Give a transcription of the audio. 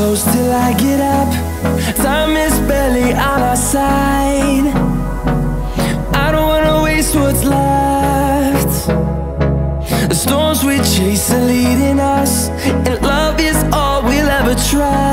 close till I get up. Time is barely on our side. I don't wanna waste what's left. The storms we chase are leading us, and love is all we'll ever try.